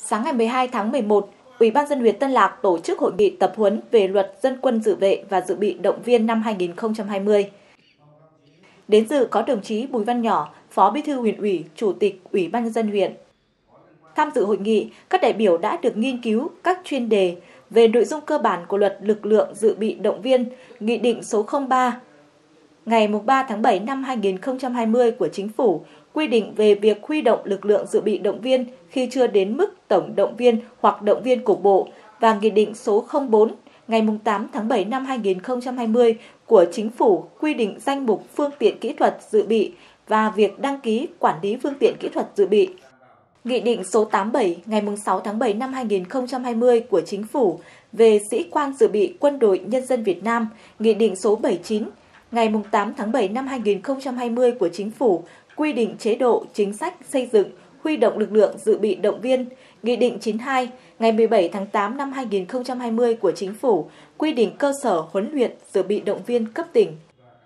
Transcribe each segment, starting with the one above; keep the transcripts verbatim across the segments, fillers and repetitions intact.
Sáng ngày mười hai tháng mười một, Ủy ban nhân dân huyện Tân Lạc tổ chức hội nghị tập huấn về Luật Dân quân dự vệ và dự bị động viên năm hai nghìn không trăm hai mươi. Đến dự có đồng chí Bùi Văn Nhỏ, Phó Bí thư huyện ủy, Chủ tịch Ủy ban nhân dân huyện. Tham dự hội nghị, các đại biểu đã được nghiên cứu các chuyên đề về nội dung cơ bản của Luật Lực lượng dự bị động viên, Nghị định số không ba ngày ba tháng bảy năm hai nghìn không trăm hai mươi của Chính phủ quy định về việc huy động lực lượng dự bị động viên khi chưa đến mức tổng động viên hoặc động viên cục bộ và Nghị định số không bốn ngày tám tháng bảy năm hai nghìn không trăm hai mươi của Chính phủ quy định danh mục phương tiện kỹ thuật dự bị và việc đăng ký quản lý phương tiện kỹ thuật dự bị. Nghị định số tám mươi bảy ngày sáu tháng bảy năm hai nghìn không trăm hai mươi của Chính phủ về sĩ quan dự bị Quân đội Nhân dân Việt Nam, Nghị định số bảy mươi chín ngày tám tháng bảy năm hai nghìn không trăm hai mươi của Chính phủ quy định chế độ, chính sách xây dựng, huy động lực lượng dự bị động viên, Nghị định chín mươi hai ngày mười bảy tháng tám năm hai nghìn không trăm hai mươi của Chính phủ quy định cơ sở huấn luyện dự bị động viên cấp tỉnh.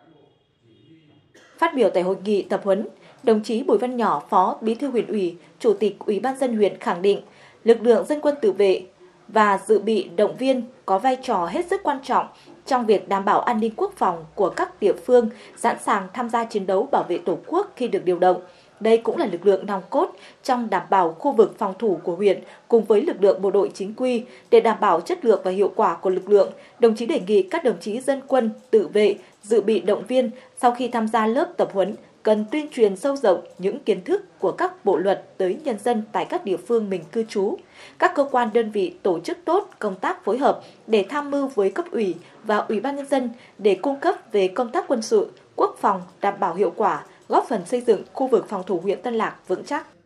Phát biểu tại hội nghị tập huấn, đồng chí Bùi Văn Nhỏ, Phó Bí thư huyện ủy, Chủ tịch Ủy ban nhân dân huyện khẳng định lực lượng dân quân tự vệ và dự bị động viên có vai trò hết sức quan trọng trong việc đảm bảo an ninh quốc phòng của các địa phương sẵn sàng tham gia chiến đấu bảo vệ Tổ quốc khi được điều động. Đây cũng là lực lượng nòng cốt trong đảm bảo khu vực phòng thủ của huyện cùng với lực lượng bộ đội chính quy. Để đảm bảo chất lượng và hiệu quả của lực lượng, đồng chí đề nghị các đồng chí dân quân, tự vệ, dự bị động viên sau khi tham gia lớp tập huấn cần tuyên truyền sâu rộng những kiến thức của các bộ luật tới nhân dân tại các địa phương mình cư trú. Các cơ quan đơn vị tổ chức tốt công tác phối hợp để tham mưu với cấp ủy và Ủy ban nhân dân để cung cấp về công tác quân sự, quốc phòng đảm bảo hiệu quả, góp phần xây dựng khu vực phòng thủ huyện Tân Lạc vững chắc.